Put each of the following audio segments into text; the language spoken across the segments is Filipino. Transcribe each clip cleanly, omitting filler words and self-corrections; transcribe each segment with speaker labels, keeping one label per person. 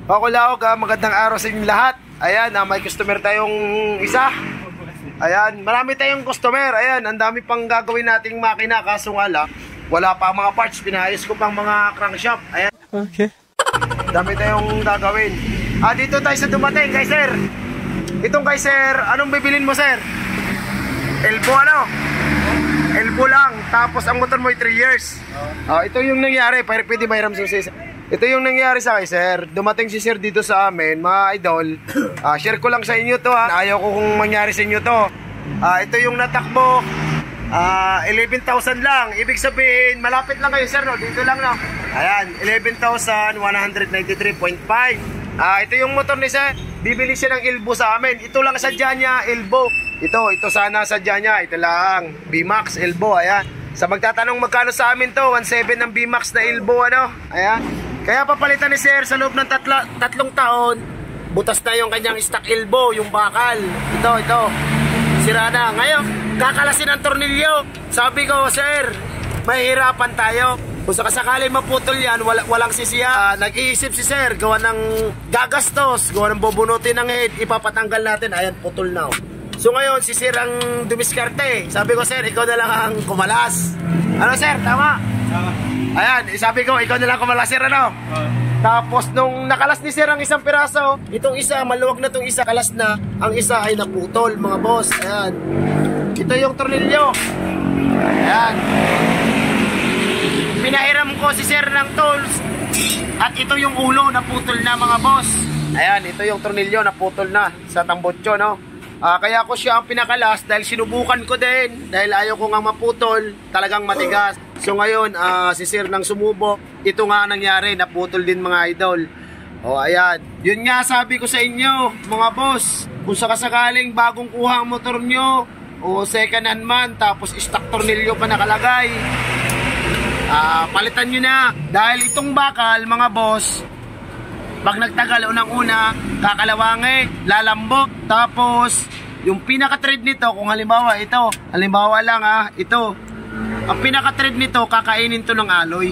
Speaker 1: Pakulaog, magandang araw sa inyong lahat. Ayan, may customer tayong isa. Ayan, marami tayong customer. Ayan, ang dami pang gagawin nating makina. Kaso nga lang, wala pa mga parts. Pinayos ko pang mga crankshaft. Ayan.
Speaker 2: Okay.
Speaker 1: Dami tayong gagawin. Dito tayo sa dumating kay sir. Itong kay sir, anong bibilin mo sir? Elbow ano? Elbow lang. Tapos ang motor mo ay 3 years. Ito yung nangyari. Pwede bayram sa sir. Ito yung nangyari sa akin, sir. Dumating si sir dito sa amin, mga idol. Share ko lang sa inyo to, ha. Ayaw ko kung mangyari sa inyo to. Ito yung natakbo. 11,000 lang. Ibig sabihin, malapit lang kayo, sir, no? Dito lang, no? Ayan, 11,193.5. Ito yung motor ni sir. Bibili siya ng elbow sa amin. Ito lang sadya niya, elbow. Ito sana sadya niya. Ito lang, B-Max elbow, ayan. Sa magtatanong magkano sa amin to, 1.7 ng B-Max na elbow, ano? Ayan. Kaya papalitan ni sir sa loob ng tatlong taon. Butas na yung kanyang stock elbow, yung bakal. Ito. Sira na. Ngayon, kakalasin ang tornilyo. Sabi ko, sir, mahihirapan tayo. Kung sakasakali maputol yan, walang sisiya. Nag-iisip si sir, gawa ng gagastos, gawa ng bubunutin ng head, ipapatanggal natin. Ayan, putol na. So ngayon, si sir ang dumiskarte. Sabi ko, sir, ikaw na lang ang kumalas. Ano sir, tama? Ayan, sabi ko, ikaw na lang kumalas sir, ano? Tapos nung nakalas ni sir ang isang piraso, itong isa, maluwag na itong isa, kalas na. Ang isa ay naputol, mga boss. Ayan. Ito yung tornilyo. Ayan. Pinahiram ko si sir ng tools. At ito yung ulo, naputol na, mga boss. Ayan, ito yung tornilyo, naputol na sa tambotso, no? Kaya ko siya ang pinakalas dahil sinubukan ko din. Dahil ayaw ko nga maputol, talagang matigas. So ngayon, si sir nang sumubok, ito nga nangyari, naputol din mga idol. Ayan. Yun nga sabi ko sa inyo, mga boss, kung sakasakaling bagong kuha ang motor nyo, o second hand man, tapos stock tornilyo pa nakalagay, palitan nyo na. Dahil itong bakal, mga boss, pag nagtagal unang-una, kakalawangi, lalambot. Tapos, yung pinaka-thread nito, kung halimbawa ito, halimbawa lang ito, ang pinaka-thread nito, kakainin to ng alloy.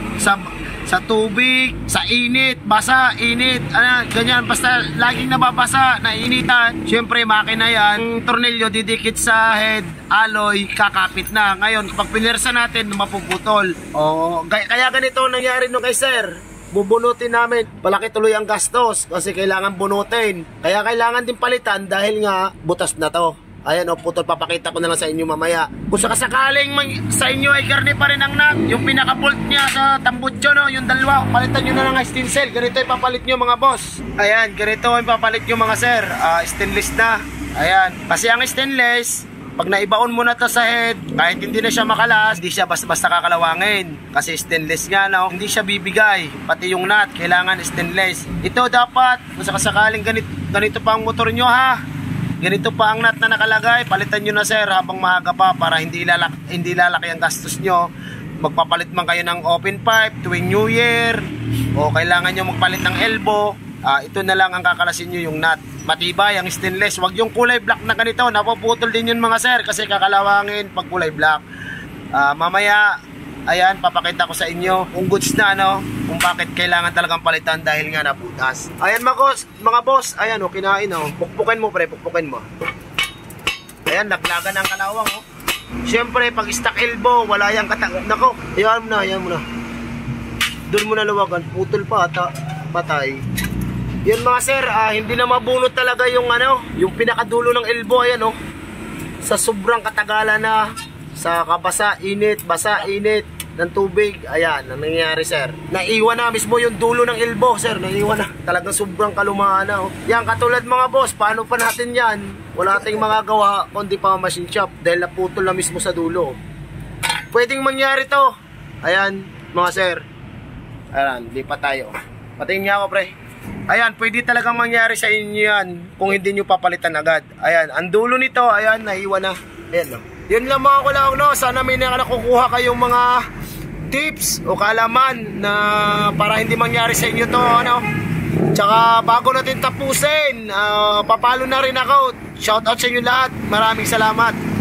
Speaker 1: Sa tubig, sa init, basa, init, ganyan. Basta laging nababasa, nainitan. Siyempre, makina yan. Yung tornilyo, didikit sa head, alloy, kakapit na. Ngayon, kapag pinirsa natin, mapuputol. Kaya ganito nangyari nung kay sir. Bubunutin namin, palaki tuloy ang gastos kasi kailangan bunutin. Kaya kailangan din palitan dahil nga butas na to. Ayan putol, papakita ko na lang sa inyo mamaya. Kung sakasakaling sa inyo ay karne pa rin ang nut, yung pinaka-bolt niya sa tambutso, no, yung dalawa, palitan nyo na lang ang stencil. Ganito yung papalit nyo, mga boss. Ayan, ganito yung papalit nyo, mga sir. Stainless na. Ayan, kasi ang stainless, pag naibaon mo na to sa head, kahit hindi na siya makalas, hindi siya basta kakalawangin. Kasi stainless nga, no? Hindi siya bibigay. Pati yung nut, kailangan stainless. Ito dapat, kung sakasakaling ganito pa ang motor nyo, ha? Ganito pa ang nut na nakalagay, palitan nyo na sir habang maaga pa para hindi lalaki ang gastos nyo. Magpapalit man kayo ng open pipe tuwing New Year, o kailangan nyo magpalit ng elbow, ito na lang ang kakalasin nyo, yung nut. Matibay ang stainless. Wag yung kulay black na ganito, napuputol din yun, mga sir, kasi kakalawangin pag kulay black. Mamaya, ayan, papakita ko sa inyo kung goods na, kung bakit kailangan talagang palitan dahil nga naputas. Ayan, mga boss, ayan kinain, pukpukin mo, pre, pukpukin mo. Ayan, naglaga ng kalawang, Siyempre, pag stock elbow, wala yung nako, ayan mo na. Doon mo na luwagan, putol pa, patay. Yun, mga sir, hindi na mabunot talaga yung yung pinakadulo ng elbow. Ayan, sa sobrang katagalan na, sa kabasa, init, basa, init ng tubig. Ayan, ang nangyayari, sir. Naiwan na mismo yung dulo ng elbow, sir. Naiwan na. Talagang sobrang kalumaan na. Yan, katulad, mga boss, paano pa natin yan? Wala tayong magagawa kundi pa machine shop dahil naputol na mismo sa dulo. Pwedeng mangyari to. Ayan, mga sir. Ayan, di pa tayo. Patingin niya ako, pre. Ayan, pwede talagang mangyari sa inyo yan kung hindi nyo papalitan agad. Ayan, ang dulo nito, ayan, naiwan na. Ayan, Yun lang, mga kulaog, sana may nakukuha kayong mga tips o kaalaman na para hindi mangyari sa inyo to, Tsaka bago natin tapusin, papalo na rin ako. Shoutout sa inyo lahat. Maraming salamat.